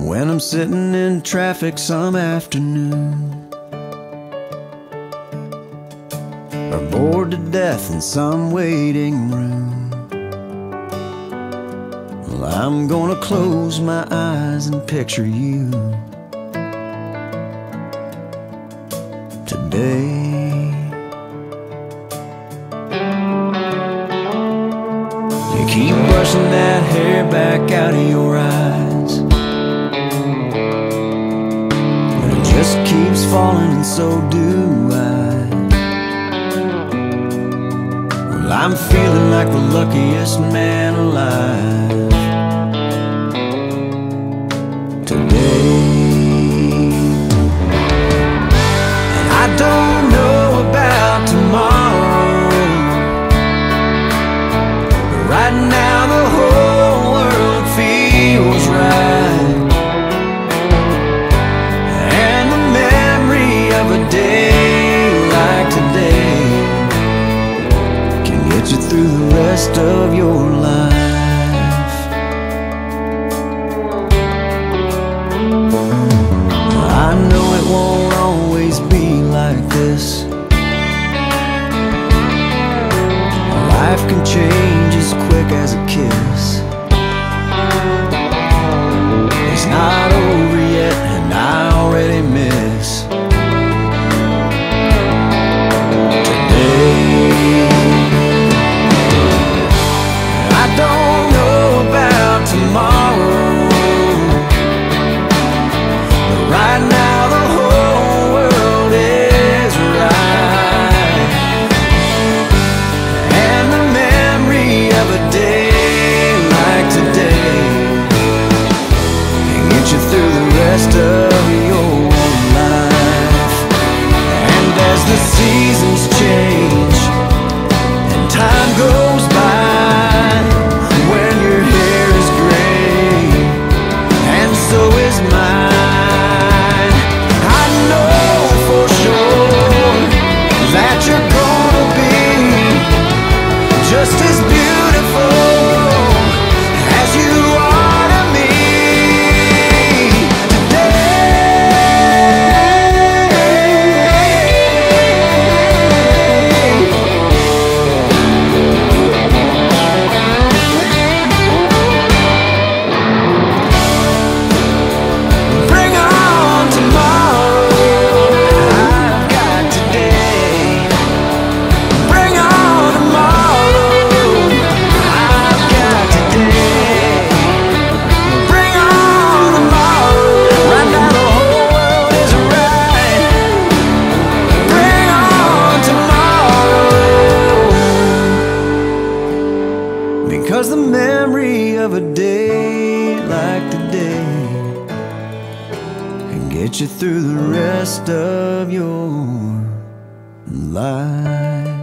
when I'm sitting in traffic some afternoon, or bored to death in some waiting room. Well, I'm gonna close my eyes and picture you today. You keep brushing that hair back out of your eyes, but it just keeps falling, and so do I. Well, I'm feeling like the luckiest man alive today. And I don't know about tomorrow, but right now the whole world feels right. And the memory of a day like today can get you through the rest of your life. I know it won't always be like this. Life can change as quick as a kiss. It's not over yet, and I already miss today. I don't know about tomorrow, but right now the whole world is right. And the memory of a day like today can get you through the rest of your life. And as the seasons change and time goes by, when your hair is gray and so is mine, I know for sure that you're gonna be just as beautiful as you are to me because the memory of a day like today can get you through the rest of your life.